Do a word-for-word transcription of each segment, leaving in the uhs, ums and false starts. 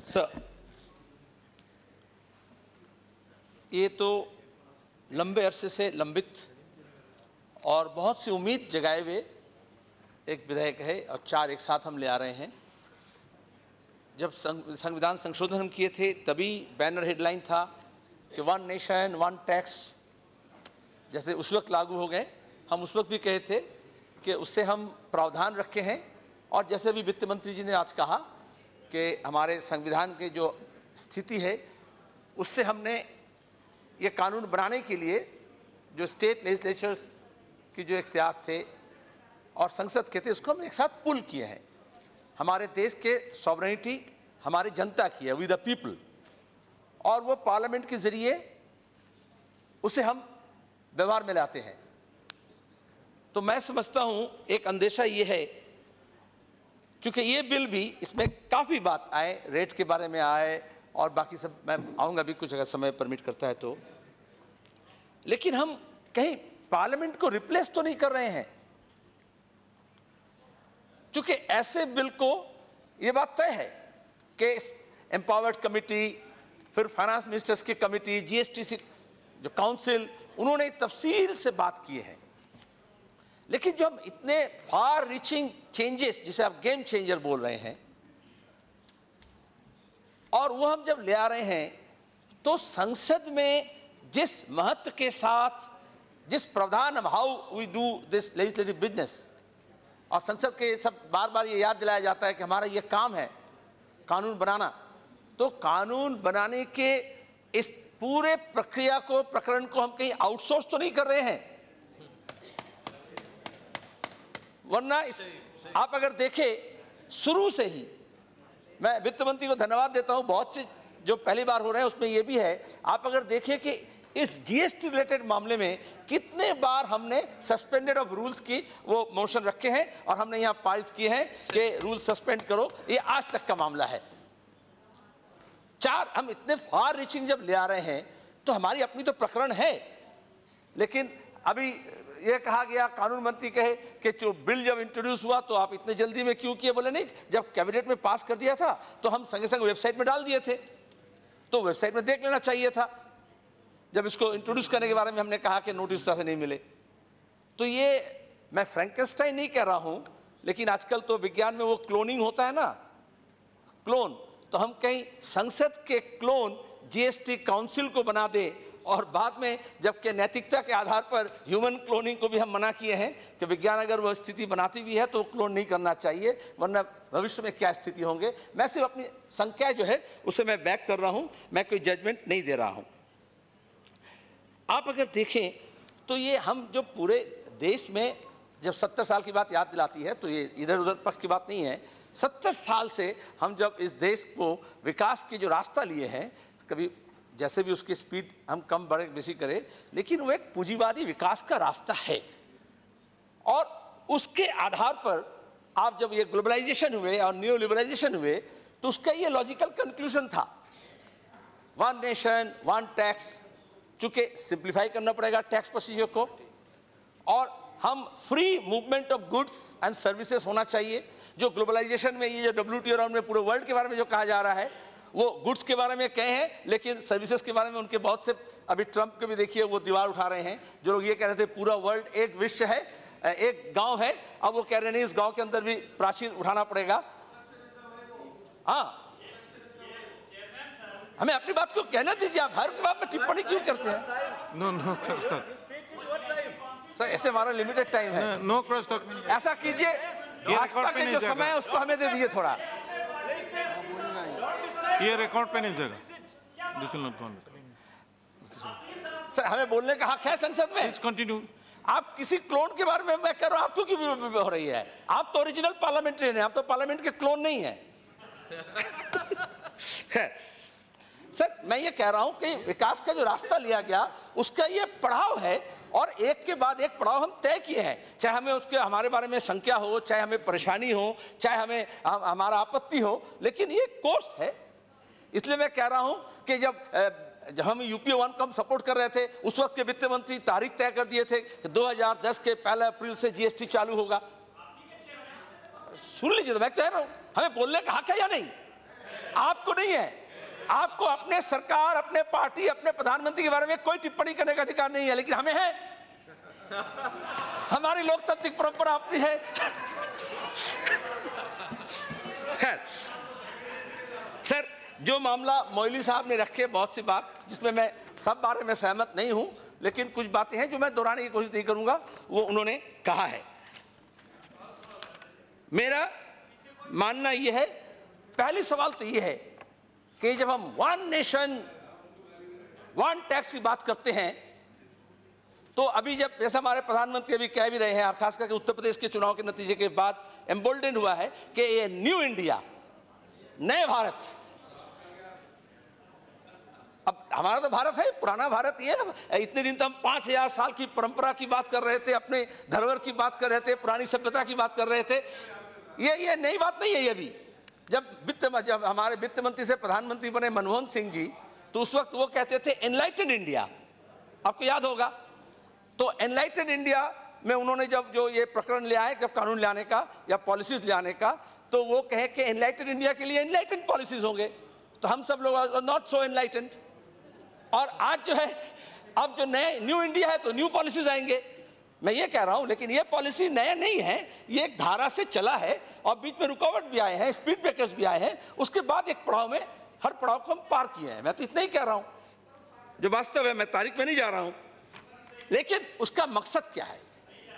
Sir, ये तो लंबे अरसे से लंबित और बहुत सी उम्मीद जगाए हुए एक विधेयक है और चार एक साथ हम ले आ रहे हैं। जब संविधान संशोधन हम किए थे तभी बैनर हेडलाइन था कि वन नेशन वन टैक्स जैसे उस वक्त लागू हो गए। हम उस वक्त भी कहे थे कि उससे हम प्रावधान रखे हैं और जैसे भी वित्त मंत्री जी ने आज कहा कि हमारे संविधान के जो स्थिति है उससे हमने ये कानून बनाने के लिए जो स्टेट लेजिस्लेचर्स की जो इख्तियार थे और संसद के थे उसको हम एक साथ पुल किए हैं। हमारे देश के सॉवरेनिटी हमारी जनता की है, वी द पीपल, और वो पार्लियामेंट के ज़रिए उसे हम व्यवहार में लाते हैं। तो मैं समझता हूँ एक अंदेशा ये है, क्योंकि ये बिल भी इसमें काफ़ी बात आए, रेट के बारे में आए और बाकी सब मैं आऊँगा भी कुछ अगर समय परमिट करता है तो, लेकिन हम कहीं पार्लियामेंट को रिप्लेस तो नहीं कर रहे हैं। क्योंकि ऐसे बिल को ये बात तय है कि एम्पावर्ड कमेटी, फिर फाइनेंस मिनिस्टर्स की कमेटी, जीएसटी से जो काउंसिल, उन्होंने तफसील से बात की है। लेकिन जो हम इतने फार रीचिंग चेंजेस जिसे आप गेम चेंजर बोल रहे हैं और वो हम जब ले आ रहे हैं तो संसद में जिस महत्व के साथ, जिस प्रावधान, how we do this legislative business, और संसद के सब बार बार ये याद दिलाया जाता है कि हमारा ये काम है कानून बनाना, तो कानून बनाने के इस पूरे प्रक्रिया को, प्रकरण को हम कहीं आउटसोर्स तो नहीं कर रहे हैं। वरना आप अगर देखें शुरू से ही, मैं वित्त मंत्री को धन्यवाद देता हूं, बहुत से जो पहली बार हो रहे हैं उसमें यह भी है, आप अगर देखें कि इस जीएसटी रिलेटेड मामले में कितने बार हमने सस्पेंडेड ऑफ रूल्स की वो मोशन रखे हैं और हमने यहां पारित किए हैं कि रूल सस्पेंड करो, ये आज तक का मामला है। चार, हम इतने फार रीचिंग जब ले आ रहे हैं तो हमारी अपनी तो प्रकरण है, लेकिन अभी ये कहा गया, कानून मंत्री कहे कि जो बिल जब इंट्रोड्यूस हुआ तो आप इतने जल्दी में क्यों किए? बोले नहीं, जब कैबिनेट में पास कर दिया था तो हम संगे संग वेबसाइट में डाल दिए थे, तो वेबसाइट में देख लेना चाहिए था। जब इसको इंट्रोड्यूस करने के बारे में हमने कहा कि नोटिस से नहीं मिले, तो ये मैं फ्रैंकेनस्टाइन नहीं कह रहा हूं, लेकिन आजकल तो विज्ञान में वो क्लोनिंग होता है ना, क्लोन, तो हम कहीं संसद के क्लोन जीएसटी काउंसिल को बना दे और बाद में जबकि नैतिकता के आधार पर ह्यूमन क्लोनिंग को भी हम मना किए हैं कि विज्ञान अगर वह स्थिति बनाती भी है तो क्लोन नहीं करना चाहिए, वरना भविष्य में क्या स्थिति होंगे। मैं सिर्फ अपनी संख्या जो है उसे मैं बैक कर रहा हूं, मैं कोई जजमेंट नहीं दे रहा हूं। आप अगर देखें तो ये हम जो पूरे देश में, जब सत्तर साल की बात याद दिलाती है तो ये इधर उधर पक्ष की बात नहीं है। सत्तर साल से हम जब इस देश को विकास के जो रास्ता लिए हैं, कभी जैसे भी उसकी स्पीड हम कम बढ़े बेसी करें, लेकिन वो एक पूंजीवादी विकास का रास्ता है और उसके आधार पर आप जब ये ग्लोबलाइजेशन हुए और न्यू लिबरलाइजेशन हुए तो उसका ये लॉजिकल कंक्लूजन था, वन नेशन वन टैक्स, चूंकि सिंप्लीफाई करना पड़ेगा टैक्स प्रोसीजर को, और हम free movement of goods and services होना चाहिए। जो ग्लोबलाइजेशन में ये जो डब्ल्यूटीओ राउंड में पूरे वर्ल्ड के बारे में जो कहा जा रहा है, वो गुड्स के बारे में कहे हैं, लेकिन सर्विसेज के बारे में उनके बहुत से, अभी ट्रंप के भी देखिए वो दीवार उठा रहे हैं, जो लोग ये कह रहे थे पूरा वर्ल्ड एक विश्व है, एक गांव है, अब वो कह रहे नहीं, इस गांव के अंदर भी प्राचीन उठाना पड़ेगा। हाँ, हमें अपनी बात को कहना दीजिए, आप हर बात में टिप्पणी क्यों करते हैं? No no cross talk sir, ऐसे हमारा लिमिटेड टाइम है। No cross talk. ऐसा कीजिए, भाजपा के जो समय है उसको हमें दे दीजिए थोड़ा। ये रिकॉर्ड पे नहीं जाएगा। This will not go on. Sir, हमें बोलने का हक है संसद में। Please continue. आप किसी क्लोन के बारे में मैं कह रहा हूं, आपको क्यों हो रही है? आप तो ओरिजिनल पार्लियामेंट्रियन हैं, आप तो पार्लियामेंट के क्लोन नहीं हैं। खैर सर, मैं ये कह रहा हूं कि विकास का जो रास्ता लिया गया उसका ये पड़ाव है और एक के बाद एक पड़ाव हम तय किए हैं, चाहे हमें उसके हमारे बारे में शंका हो, चाहे हमें परेशानी हो, चाहे हमें हम, हमारा आपत्ति हो, लेकिन ये कोर्स है। इसलिए मैं कह रहा हूं कि जब जब हम यूपीए वन को हम सपोर्ट कर रहे थे, उस वक्त के वित्त मंत्री तारीख तय कर दिए थे कि दो हज़ार दस के पहले अप्रैल से जीएसटी चालू होगा। सुन लीजिए, तो मैं कह रहा हूं, हमें बोलने का हक है या नहीं? आपको नहीं है। आपको अपने सरकार, अपने पार्टी, अपने प्रधानमंत्री के बारे में कोई टिप्पणी करने का अधिकार नहीं है, लेकिन हमें है। हमारी लोकतांत्रिक परंपरा अपनी है। खैर सर, जो मामला मोइली साहब ने रखे, बहुत सी बात जिसमें मैं सब बारे में सहमत नहीं हूं, लेकिन कुछ बातें हैं जो मैं दोहराने की कोशिश नहीं करूंगा, वो उन्होंने कहा है। मेरा मानना यह है, पहली सवाल तो यह है कि जब हम वन नेशन वन टैक्स की बात करते हैं, तो अभी जब जैसे हमारे प्रधानमंत्री अभी कह भी रहे हैं, और खास करके उत्तर प्रदेश के चुनाव के नतीजे के बाद एम्बोल्डेंड हुआ है कि ये न्यू इंडिया, नए भारत, अब हमारा तो भारत है, पुराना भारत ये है। इतने दिन तो हम पांच हजार साल की परंपरा की बात कर रहे थे, अपने धरोहर की बात कर रहे थे, पुरानी सभ्यता की बात कर रहे थे। ये ये नई बात नहीं है। ये भी जब वित्त जब हमारे वित्त मंत्री से प्रधानमंत्री बने मनमोहन सिंह जी, तो उस वक्त वो कहते थे एनलाइटेड इंडिया, आपको याद होगा। तो एनलाइटेड इंडिया में उन्होंने जब जो ये प्रकरण ले आए, जब कानून लाने का या पॉलिसीज लाने का, तो वो कहे कि एनलाइटेड इंडिया के लिए एनलाइटेड पॉलिसीज होंगे। तो हम सब लोग नॉट सो एनलाइटेड। और आज जो है, अब जो नए न्यू इंडिया है तो न्यू पॉलिसीज आएंगे। मैं ये कह रहा हूं, लेकिन ये पॉलिसी नया नहीं है, ये एक धारा से चला है और बीच में रुकावट भी आए हैं, स्पीड ब्रेकर्स भी आए हैं, उसके बाद एक पड़ाव में हर पड़ाव को हम पार किए हैं। मैं तो इतना ही कह रहा हूं, जो वास्तव है, मैं तारीख में नहीं जा रहा हूं। लेकिन उसका मकसद क्या है?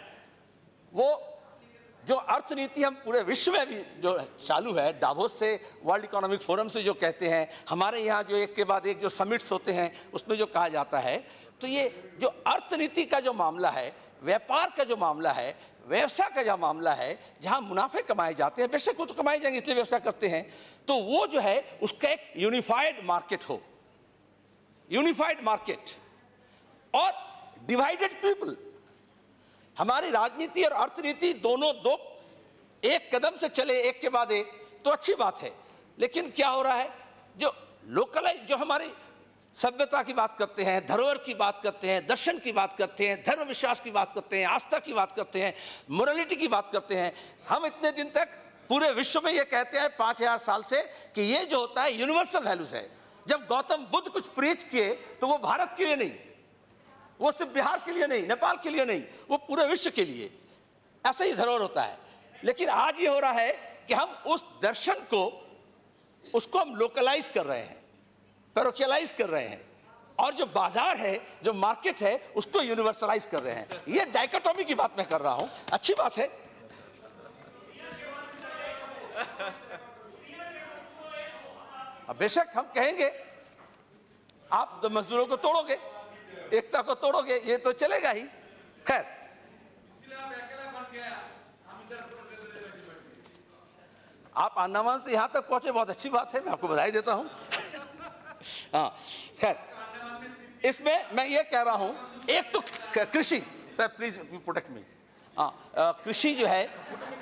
वो जो अर्थनीति हम पूरे विश्व में भी जो चालू है, डावोस से, वर्ल्ड इकोनॉमिक फोरम से जो कहते हैं, हमारे यहाँ जो एक के बाद एक जो समिट्स होते हैं उसमें जो कहा जाता है, तो ये जो अर्थनीति का जो मामला है, व्यापार का जो मामला है, व्यवसाय का जो मामला है, जहाँ मुनाफे कमाए जाते हैं, बेशक वो तो कमाए जाएंगे इसलिए व्यवसाय करते हैं, तो वो जो है उसका एक यूनिफाइड मार्केट हो, यूनिफाइड मार्केट और डिवाइडेड पीपल। हमारी राजनीति और अर्थनीति दोनों दो एक कदम से चले एक के बाद एक तो अच्छी बात है, लेकिन क्या हो रहा है, जो लोकलाइज, जो हमारी सभ्यता की बात करते हैं, धरोहर की बात करते हैं, दर्शन की बात करते हैं, धर्म विश्वास की बात करते हैं, आस्था की बात करते हैं, मोरालिटी की बात करते हैं, हम इतने दिन तक पूरे विश्व में ये कहते हैं पाँच हजार साल से कि ये जो होता है यूनिवर्सल वैल्यूज है। जब गौतम बुद्ध कुछ प्रीच किए तो वो भारत के लिए नहीं, वो सिर्फ बिहार के लिए नहीं, नेपाल के लिए नहीं, वो पूरे विश्व के लिए। ऐसा ही धरोहर होता है। लेकिन आज ये हो रहा है कि हम उस दर्शन को, उसको हम लोकलाइज कर रहे हैं, पैरोकियलाइज कर रहे हैं, और जो बाजार है, जो मार्केट है, उसको यूनिवर्सलाइज कर रहे हैं। ये डाइकोटोमी की बात मैं कर रहा हूं, अच्छी बात है। अब बेशक हम कहेंगे आप तो मजदूरों को तोड़ोगे, एकता को तोड़ोगे, ये तो चलेगा ही। खैर, आप अंडमान से यहां तक पहुंचे, बहुत अच्छी बात है, मैं आपको बधाई देता हूं। हाँ, खैर, इसमें मैं ये कह रहा हूं, एक तो कृषि, sir please you protect me. हाँ, कृषि जो है,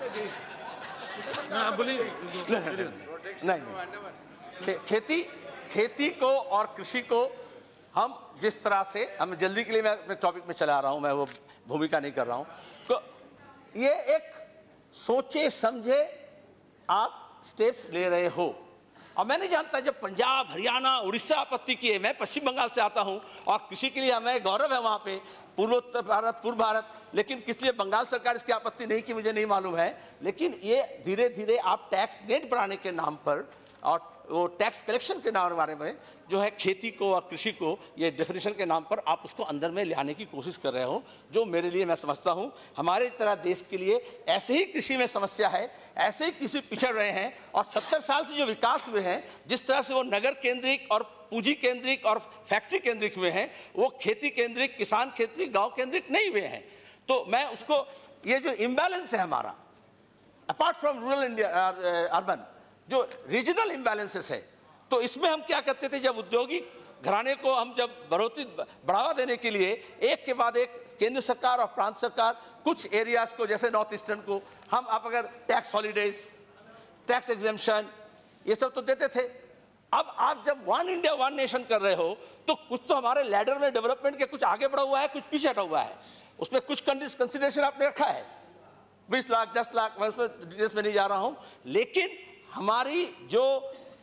नहीं, खे, खेती खेती को और कृषि को हम जिस तरह से, हम जल्दी के लिए मैं अपने टॉपिक में चला रहा हूं, मैं वो भूमिका नहीं कर रहा हूं, तो ये एक सोचे समझे आप स्टेप्स ले रहे हो। और मैं नहीं जानता, जब पंजाब, हरियाणा, उड़ीसा आपत्ति किए, मैं पश्चिम बंगाल से आता हूं और कृषि के लिए हमें गौरव है वहां पे, पूर्वोत्तर भारत, पूर्व भारत, लेकिन किस लिए बंगाल सरकार इसकी आपत्ति नहीं की मुझे नहीं मालूम है। लेकिन ये धीरे धीरे आप टैक्स नेट बढ़ाने के नाम पर और वो टैक्स कलेक्शन के नाम बारे में जो है खेती को और कृषि को, ये डेफिनेशन के नाम पर आप उसको अंदर में लाने की कोशिश कर रहे हो, जो मेरे लिए, मैं समझता हूँ हमारे तरह देश के लिए ऐसे ही कृषि में समस्या है, ऐसे ही कृषि पिछड़ रहे हैं। और सत्तर साल से जो विकास हुए हैं, जिस तरह से वो नगर केंद्रिक और पूंजी केंद्रिक और फैक्ट्री केंद्रिक हुए हैं, वो खेती केंद्रिक, किसान केंद्रिक, गाँव केंद्रिक नहीं हुए हैं। तो मैं उसको, ये जो इम्बैलेंस है हमारा, apart from rural India, urban, जो रीजनल इम्बैलेंसेस है, तो इसमें हम क्या करते थे, जब औद्योगिक घराने को हम जब बढ़ोतरी बढ़ावा देने के लिए एक के बाद एक केंद्र सरकार और प्रांत सरकार कुछ एरियाज को, जैसे नॉर्थ ईस्टर्न को, हम आप अगर टैक्स हॉलीडेज, टैक्स एग्जेम्पशन, ये सब तो देते थे। अब आप जब वन इंडिया वन नेशन कर रहे हो, तो कुछ तो हमारे लैडर में डेवलपमेंट के कुछ आगे बढ़ा हुआ है, कुछ पीछे हटा हुआ है, उसमें कुछ कंसिडरेशन आपने रखा है, बीस लाख, दस लाख, मैं उसमें डिटेल्स में नहीं जा रहा हूं। लेकिन हमारी जो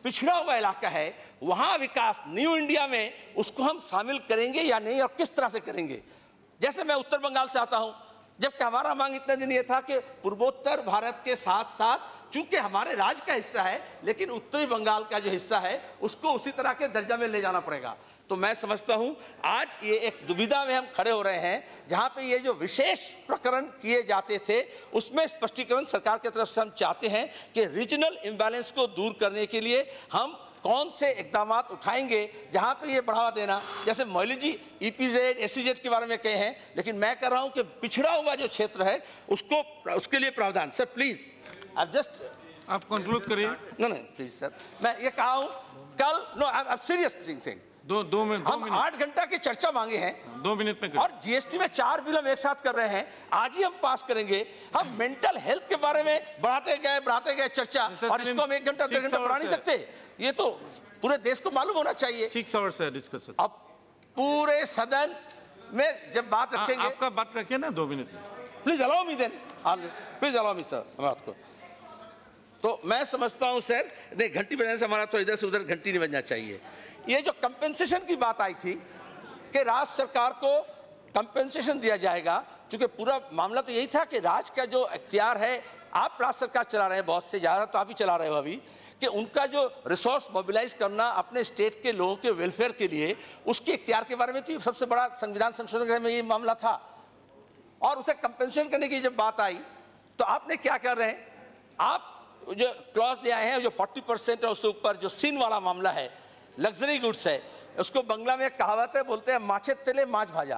पिछड़ा हुआ इलाका है, वहां विकास न्यू इंडिया में उसको हम शामिल करेंगे या नहीं और किस तरह से करेंगे। जैसे मैं उत्तर बंगाल से आता हूं, जबकि हमारा मांग इतने दिन ये था कि पूर्वोत्तर भारत के साथ साथ चूंकि हमारे राज्य का हिस्सा है, लेकिन उत्तरी बंगाल का जो हिस्सा है उसको उसी तरह के दर्जा में ले जाना पड़ेगा। तो मैं समझता हूं आज ये एक दुविधा में हम खड़े हो रहे हैं, जहां पे ये जो विशेष प्रकरण किए जाते थे उसमें स्पष्टीकरण सरकार की तरफ से हम चाहते हैं कि रीजनल इम्बैलेंस को दूर करने के लिए हम कौन से इकदाम उठाएंगे जहां पे ये बढ़ावा देना। जैसे मौली जी ईपीजेड एसईजेड के बारे में कहे हैं, लेकिन मैं कह रहा हूं कि पिछड़ा हुआ जो क्षेत्र है उसको उसके लिए प्रावधान। सर प्लीज आप जस्ट आप कंक्लूड करिए। नो नहीं प्लीज सर, मैं ये कहा हूं कल, नो आई सीरियस थिंग, दो दो मिनट हम आठ घंटा की चर्चा मांगे हैं, दो मिनट में और जीएसटी में चार बिल हम एक साथ कर रहे हैं, आज ही हम पास करेंगे। हम मेंटल हेल्थ के बारे में बढ़ाते गए बढ़ाते गए चर्चा, और इसको हम एक घंटा डेढ़ घंटा बढ़ा नहीं सकते। ये तो पूरे देश को मालूम होना चाहिए। सिक्स आवर्स है डिस्कशन। अब पूरे सदन में जब बात रखेंगे, आपका बात रखिए ना दो मिनट में। Please allow me then, please allow me sir बात को। तो मैं समझता हूं सर, नहीं घंटी बजाने से हमारा तो इधर से उधर घंटी नहीं बजना चाहिए। ये जो कंपेंसेशन की बात आई थी कि राज्य सरकार को कंपेंसेशन दिया जाएगा, क्योंकि पूरा मामला तो यही था कि राज्य का जो इख्तियार है, आप राज्य सरकार चला रहे हैं, बहुत से ज़्यादा तो आप ही चला रहे हो अभी, कि उनका जो रिसोर्स मोबिलाइज करना अपने स्टेट के लोगों के वेलफेयर के लिए, उसके इख्तियार के बारे में तो सबसे बड़ा संविधान संशोधन में ये मामला था। और उसे कंपेंसेशन करने की जब बात आई तो आपने क्या कर रहे हैं, आप जो क्लॉज ले आए हैं, जो फोर्टी परसेंट है उससे ऊपर जो सीन वाला मामला है, लग्जरी गुड्स है, उसको बंगला में एक कहावत है, बोलते हैं माछे तेले माछ भाजा।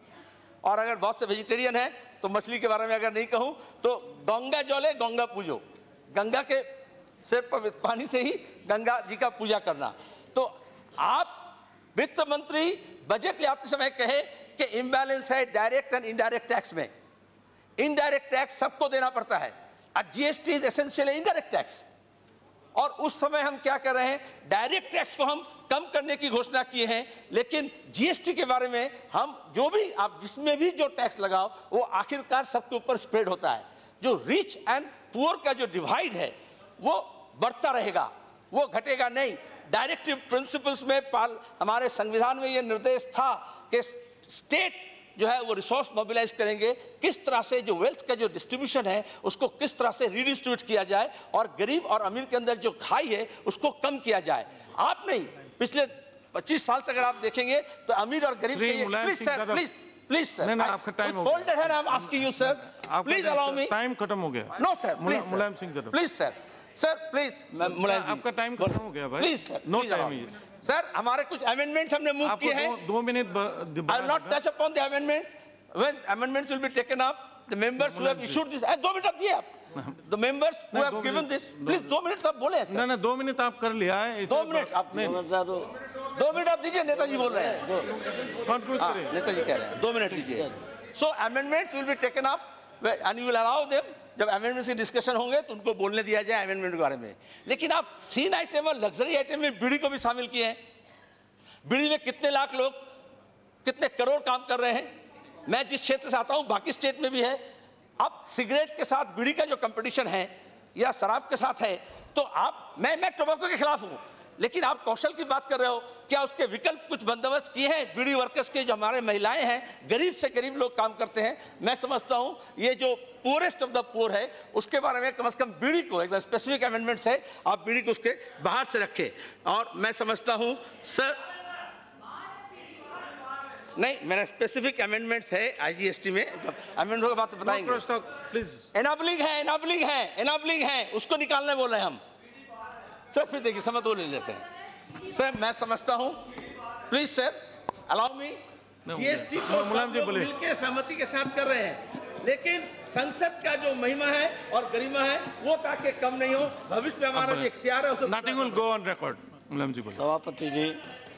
और अगर बहुत से वेजिटेरियन है तो मछली के बारे में अगर नहीं कहूं तो गंगा जले गंगा पूजो, गंगा के से पानी से ही गंगा जी का पूजा करना। तो आप वित्त मंत्री बजट ले आते समय कहे कि इम्बैलेंस है डायरेक्ट एंड इनडायरेक्ट टैक्स में। इनडायरेक्ट टैक्स सबको देना पड़ता है, और GST is essential indirect tax. और उस समय हम क्या कर रहे हैं, डायरेक्ट टैक्स को हम कम करने की घोषणा किए हैं, लेकिन जीएसटी के बारे में हम जो भी आप जिसमें भी जो टैक्स लगाओ वो आखिरकार सबके ऊपर स्प्रेड होता है। जो रिच एंड पुअर का जो डिवाइड है वो बढ़ता रहेगा, वो घटेगा नहीं। डायरेक्टिव प्रिंसिपल्स में पाल हमारे संविधान में ये निर्देश था कि स्टेट जो है वो रिसोर्स मोबिलाइज करेंगे, किस तरह से जो वेल्थ का जो डिस्ट्रीब्यूशन है उसको किस तरह से रीडिस्ट्रीब्यूट किया जाए, और गरीब और अमीर के अंदर जो खाई है उसको कम किया जाए। आप नहीं, पिछले पच्चीस साल से अगर आप देखेंगे तो अमीर और गरीब के, please sir please please sir, आपका टाइम हो hold it, I am asking you sir, please allow me. Time खत्म हो गया। No sir please, Mulayam Singh sir please sir, sir please Mulayam ji, आपका टाइम खत्म हो गया भाई, please sir, no time. Sir हमारे कुछ अमेंडमेंट्स हमने मूव किए हैं, दो minute. I will not touch upon the amendments, when amendments will be taken up, the members who have issued this, दो मिनट दिए आप, the members who have given this, please दो मिनट आप बोले सर। ना ना दो मिनट आप कर लिया है, दो मिनट आप दो मिनट आप दीजिए, नेताजी बोल रहे हैं, कंक्लूड करिए। नेताजी कह रहे हैं दो मिनट दीजिए। So amendments will be taken up and you will allow them, जब अमेंडमेंट की डिस्कशन होंगे तो उनको बोलने दिया जाए अमेंडमेंट के बारे में। लेकिन आप सीन आइटम और लग्जरी आइटम में बीड़ी को भी शामिल किए हैं। बीड़ी में कितने लाख लोग, कितने करोड़ काम कर रहे हैं। मैं जिस क्षेत्र से आता हूं बाकी स्टेट में भी है। अब सिगरेट के साथ बीड़ी का जो कंपटीशन है या शराब के साथ है, तो आप मैं मैं टोबैको के खिलाफ हूं, लेकिन आप कौशल की बात कर रहे हो, क्या उसके विकल्प कुछ बंदोबस्त किए हैं बीड़ी वर्कर्स के, जो हमारे महिलाएं हैं, गरीब से गरीब लोग काम करते हैं। मैं समझता हूं ये जो पुअरेस्ट ऑफ द पुअर है उसके बारे में कम से कम बीड़ी को, एक स्पेसिफिक अमेंडमेंट्स है, आप बीड़ी को उसके बाहर से रखें। और मैं समझता हूं सर, नहीं मेरा स्पेसिफिक अमेंडमेंट्स है आईजीएसटी में, जब अमेंडमेंट की बात बताएंगे। प्लीज एनाबलिंग है, एनाबलिंग है, एनाबलिंग है, उसको निकालने बोल रहे हैं हम सर। फिर देखिए समय तो ले लेते हैं सर। मैं समझता हूं, please sir allow me, GST को सब लोग मिलकर सहमति के साथ कर रहे हैं, लेकिन संसद का जो महिमा है और गरिमा है वो ताकि कम नहीं हो, भविष्य में हमारा जो इख्तियार है उसे nothing will go on record. Mulayam ji बोले। सभापति जी